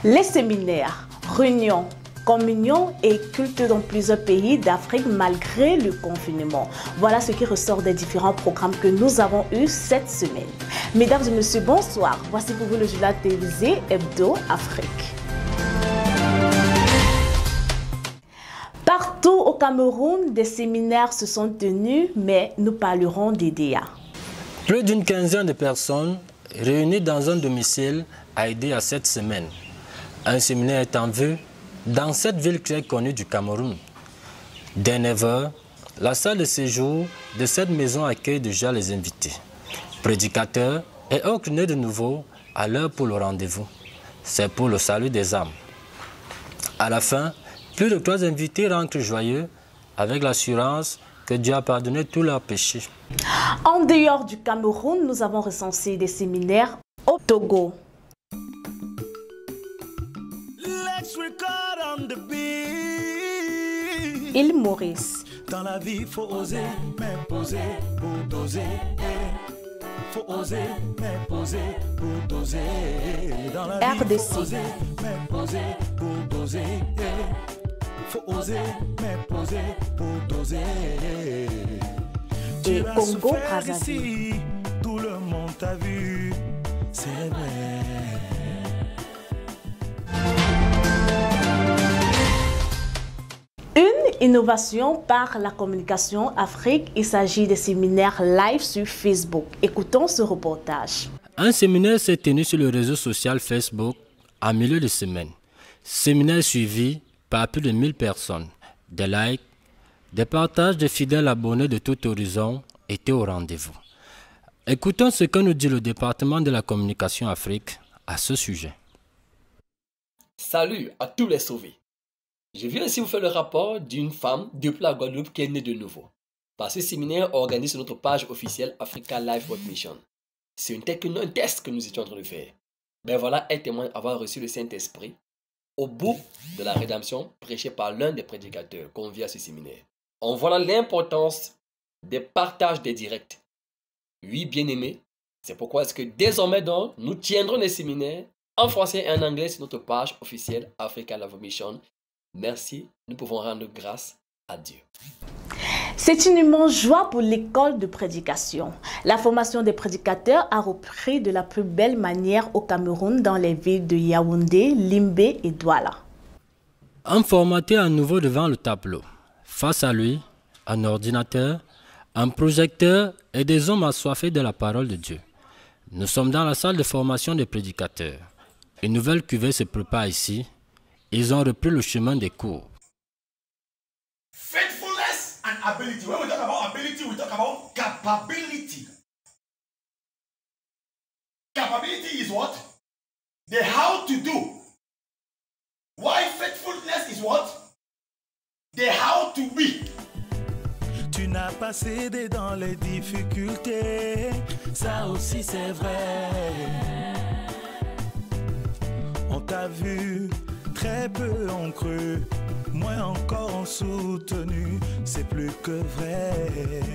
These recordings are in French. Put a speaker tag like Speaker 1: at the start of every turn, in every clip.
Speaker 1: Les séminaires, réunions, communion et culte dans plusieurs pays d'Afrique malgré le confinement. Voilà ce qui ressort des différents programmes que nous avons eus cette semaine. Mesdames et messieurs, bonsoir. Voici pour vous le journal télévisé Hebdo Afrique. Partout au Cameroun, des séminaires se sont tenus, mais nous parlerons d'EDEA.
Speaker 2: Plus d'une quinzaine de personnes réunies dans un domicile a aidé à cette semaine. Un séminaire est en vue dans cette ville très connue du Cameroun. Dès 9 h, la salle de séjour de cette maison accueille déjà les invités. Prédicateurs et autres nés de nouveau à l'heure pour le rendez-vous. C'est pour le salut des âmes. À la fin, plus de 3 invités rentrent joyeux avec l'assurance que Dieu a pardonné tous leurs péchés.
Speaker 1: En dehors du Cameroun, nous avons recensé des séminaires au Togo. Île Maurice.
Speaker 3: Dans la vie, faut oser, mais poser pour doser. Faut oser, mais poser pour doser. Dans la vie,
Speaker 1: RDC.
Speaker 3: faut oser, mais poser pour doser. Faut oser, mais poser pour doser.
Speaker 1: Et
Speaker 3: Tu as
Speaker 1: Congo
Speaker 3: souffert
Speaker 1: Brazzaville.
Speaker 3: ici, tout le monde t'a vu, c'est vrai.
Speaker 1: Une innovation par la communication Afrique, il s'agit des séminaires live sur Facebook. Écoutons ce reportage.
Speaker 2: Un séminaire s'est tenu sur le réseau social Facebook en milieu de semaine. Séminaire suivi par plus de 1000 personnes. Des likes, des partages de fidèles abonnés de tout horizon étaient au rendez-vous. Écoutons ce que nous dit le département de la communication Afrique à ce sujet.
Speaker 4: Salut à tous les sauvés. Je viens ici vous faire le rapport d'une femme depuis la Guadeloupe qui est née de nouveau. Par ce séminaire organisé sur notre page officielle Africa Life World Mission. C'est un test que nous étions en train de faire. Mais voilà, elle témoigne avoir reçu le Saint-Esprit au bout de la rédemption prêchée par l'un des prédicateurs conviés à ce séminaire. On voit l'importance des partages des directs. Oui, bien-aimés, c'est pourquoi est-ce que désormais donc, nous tiendrons les séminaires en français et en anglais sur notre page officielle Africa Life World Mission. Merci, nous pouvons rendre grâce à Dieu.
Speaker 1: C'est une immense joie pour l'école de prédication. La formation des prédicateurs a repris de la plus belle manière au Cameroun dans les villes de Yaoundé, Limbé et Douala.
Speaker 2: Un formaté à nouveau devant le tableau. Face à lui, un ordinateur, un projecteur et des hommes assoiffés de la parole de Dieu. Nous sommes dans la salle de formation des prédicateurs. Une nouvelle cuvée se prépare ici. Ils ont repris le chemin des cours.
Speaker 5: Faithfulness and ability. When we talk about ability, we talk about capability. Capability is what? The how to do. Why faithfulness is what? The how to be.
Speaker 3: Tu n'as pas cédé dans les difficultés, ça aussi c'est vrai. On t'a vu, très peu ont cru, moins encore ont soutenu, c'est plus que vrai.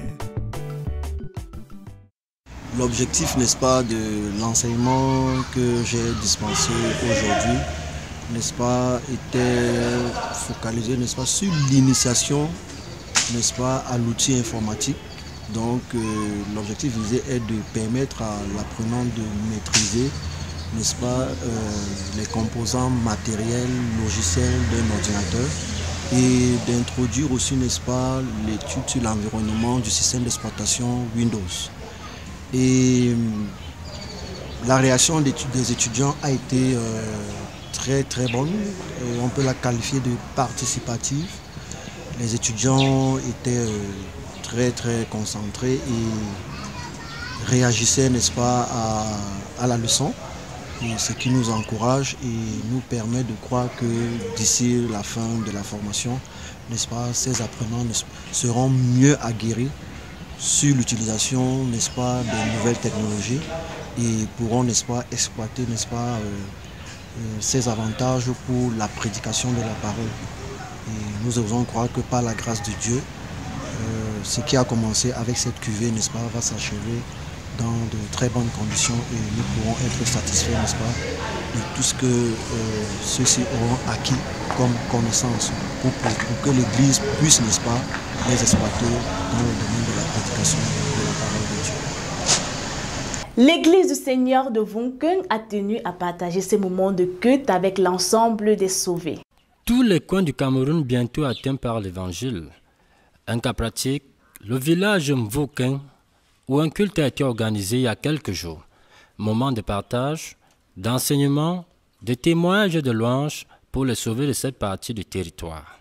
Speaker 6: L'objectif, n'est-ce pas, de l'enseignement que j'ai dispensé aujourd'hui, n'est-ce pas, était focalisé, n'est-ce pas, sur l'initiation, n'est-ce pas, à l'outil informatique. Donc l'objectif visé est de permettre à l'apprenant de maîtriser, n'est-ce pas, les composants matériels, logiciels d'un ordinateur et d'introduire aussi, n'est-ce pas, l'étude sur l'environnement du système d'exploitation Windows. Et la réaction des étudiants a été très très bonne. Et on peut la qualifier de participative. Les étudiants étaient très très concentrés et réagissaient, n'est-ce pas, à la leçon. Et ce qui nous encourage et nous permet de croire que d'ici la fin de la formation, n'est-ce pas, ces apprenants seront mieux aguerris sur l'utilisation, n'est-ce pas, de nouvelles technologies et pourront, n'est-ce pas, exploiter, n'est-ce pas, ces avantages pour la prédication de la parole. Et nous osons croire que par la grâce de Dieu, ce qui a commencé avec cette cuvée, n'est-ce pas, va s'achever dans de très bonnes conditions et nous pourrons être satisfaits, n'est-ce pas, de tout ce que ceux-ci auront acquis comme connaissance pour que l'Église puisse, n'est-ce pas, les exploiter dans le domaine de la prédication de la parole de Dieu.
Speaker 1: L'Église du Seigneur de Vunken a tenu à partager ces moments de culte avec l'ensemble des sauvés.
Speaker 2: Tous les coins du Cameroun bientôt atteints par l'Évangile. Un cas pratique, le village Mvoken, où un culte a été organisé il y a quelques jours. Moment de partage, d'enseignement, de témoignages et de louanges pour les sauver de cette partie du territoire.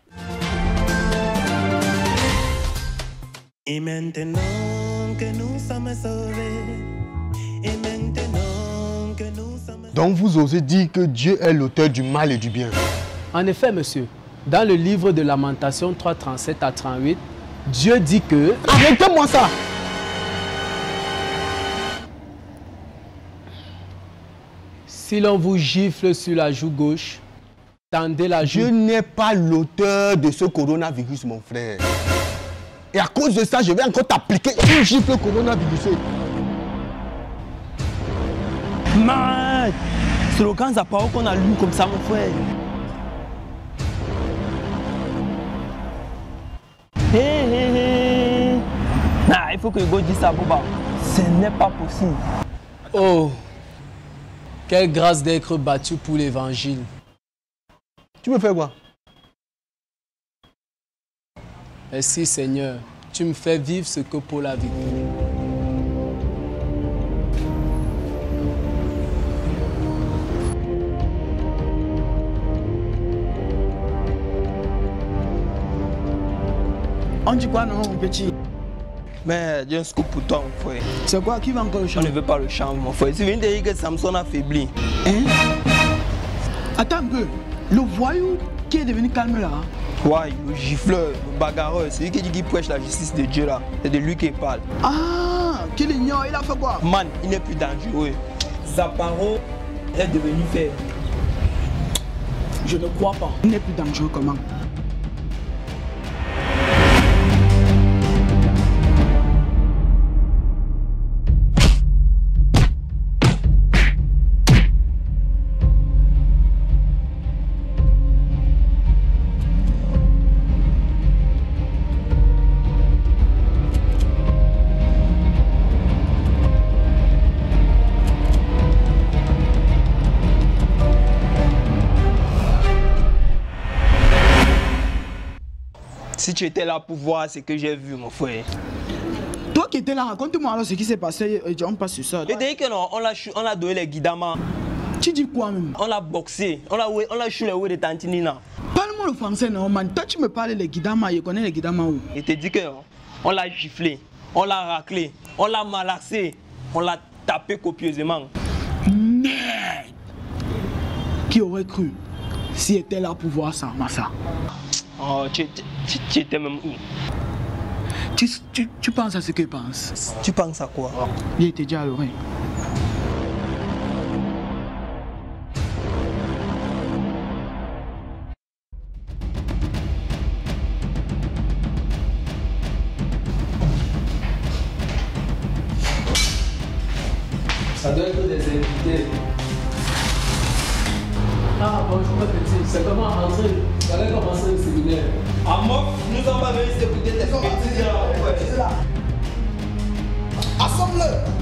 Speaker 3: Et maintenant que nous sommes sauvés, et maintenant que nous sommes...
Speaker 7: Donc vous osez dire que Dieu est l'auteur du mal et du bien?
Speaker 8: En effet, monsieur, dans le livre de Lamentations 3:37 à 38, Dieu dit que...
Speaker 7: Arrêtez-moi ça!
Speaker 8: Si l'on vous gifle sur la joue gauche, tendez la joue...
Speaker 7: Dieu n'est pas l'auteur de ce coronavirus, mon frère. Et à cause de ça, je vais encore t'appliquer une gifle coronavirus.
Speaker 9: Man, c'est le grand appareil qu'on a lu comme ça, mon frère. Hé. Nah, il faut que Hugo dise ça, Boba. Ce n'est pas possible.
Speaker 8: Oh, quelle grâce d'être battu pour l'évangile.
Speaker 7: Tu me fais quoi?
Speaker 8: Merci Seigneur, tu me fais vivre ce que Paul a vécu.
Speaker 9: On dit quoi, non, mon petit?
Speaker 10: Mais j'ai un scoop pour toi, mon frère.
Speaker 9: C'est quoi? Qui va encore le
Speaker 10: On
Speaker 9: chanter?
Speaker 10: ne veut pas le chant, mon frère. C'est venu de dire que Samson a faibli.
Speaker 9: Hein? Attends un peu. Le voyou qui est devenu calme là.
Speaker 10: Ouais, le gifleur, le bagarreur, c'est lui qui dit qu'il prêche la justice de Dieu là. C'est de lui qu'il parle.
Speaker 9: Ah, qu'il ignore, il a fait quoi?
Speaker 10: Man, il n'est plus dangereux. Zaparo est devenu faible.
Speaker 9: Je ne crois pas. Il n'est plus dangereux comment?
Speaker 10: Si tu étais là pour voir ce que j'ai vu, mon frère.
Speaker 9: Toi qui étais là, raconte-moi alors ce qui s'est passé. On passe sur ça.
Speaker 10: Et dès que non, on l'a donné les guidaments.
Speaker 9: Tu dis quoi même?
Speaker 10: On l'a boxé. On l'a chou les houets de Tantinina.
Speaker 9: Parle-moi le français, non, man. Toi, tu me parles des guidamas. Je connais les guidamas où?
Speaker 10: Et te dit que on l'a giflé, on l'a raclé, on l'a malaxé, on l'a tapé copieusement.
Speaker 9: Merde! Qui aurait cru s'il était là pour voir ça, Massa?
Speaker 10: Oh, tu étais même où?
Speaker 9: Tu penses à ce qu'il pense?
Speaker 10: Tu penses à quoi?
Speaker 9: Il était déjà à l'oreille.
Speaker 8: Ça doit être des invités. Ah, bonjour ma petite, c'est comment rentrer? Vous allez commencer le séminaire.
Speaker 10: À Mof, nous sommes pas venus écouter tes bêtises là.
Speaker 7: Assemble-le!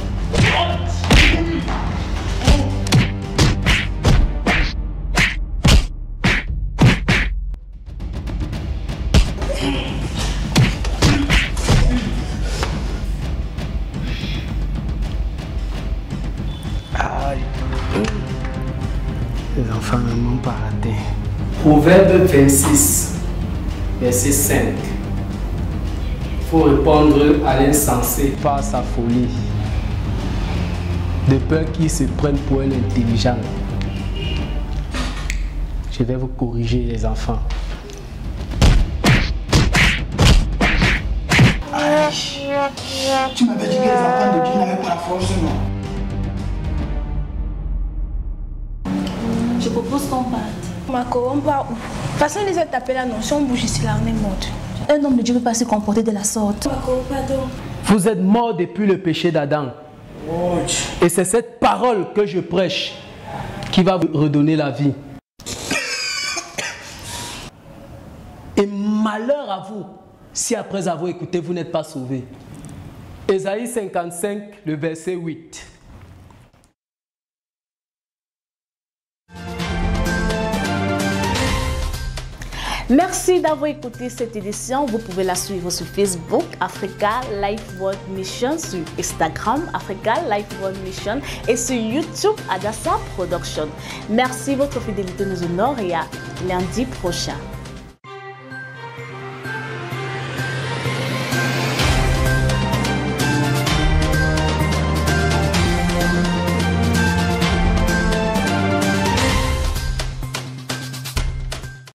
Speaker 8: Les enfants ne m'ont pas raté. Proverbe 26, verset 5. Il faut répondre à l'insensé par sa folie, de peur qu'il se prenne pour un intelligent. Je vais vous corriger, les enfants.
Speaker 9: Tu m'avais dit que les enfants de Dieu n'avaient pas la force, non?
Speaker 11: Je propose qu'on parte. Marco, on part où? Façon de les taper là, non. Si on bouge ici, là, on est mort. Un homme de Dieu ne peut pas se comporter de la sorte. Marco, pardon.
Speaker 8: Vous êtes morts depuis le péché d'Adam. Et c'est cette parole que je prêche qui va vous redonner la vie. Et malheur à vous si après avoir écouté, vous n'êtes pas sauvés. Ésaïe 55, le verset 8.
Speaker 1: Merci d'avoir écouté cette édition. Vous pouvez la suivre sur Facebook, Africa Life World Mission, sur Instagram, Africa Life World Mission et sur YouTube, Adassa Production. Merci, votre fidélité nous honore et à lundi prochain.